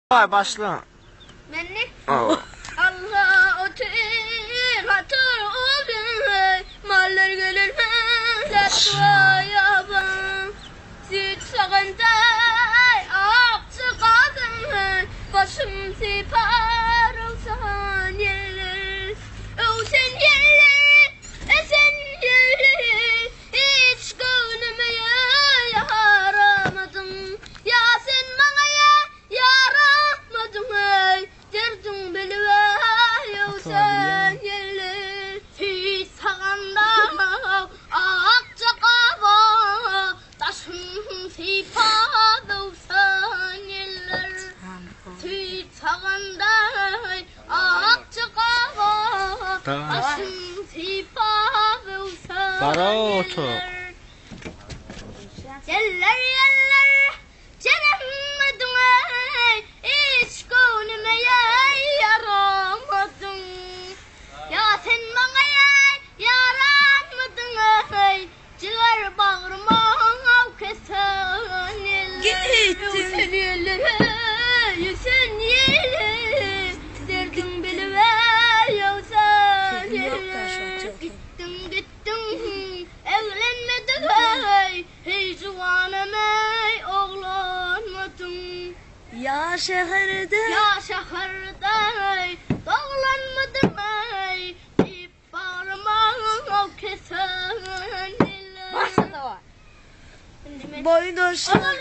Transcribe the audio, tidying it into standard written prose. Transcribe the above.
Vay başla. Ben ne? Oh. Allah otur, hatır olur, mallar gelir millet yaban. Süt sağınday, akçı kadın, başım sipar olsan yerler. O sen yerler, sen yerler, hiç gönlüme yaramadım. Ya sen bana yaramadım ey, derdin bilver sen yerler. Süt sağanda, akçı kaba, taşım sipar olsan yerler. Süt sağanda, akçı kaba, taşım sipar olsan Para otur. yerler. Yeller, ceremedim ey, hiç gönlüme yaramadın. Ya sen bana yaramadın ey, ciğer bağrıma kesen eller. Sen eller, sen yerler, derdim biliver ya sen yerler. Gittin, evlenmedin ey, hiç juvanım ey, oğlanmadın. Ya şehirde Ya şehirde ey, doğlanmadın ey, ip bağrıma kesen eller. boydoşlar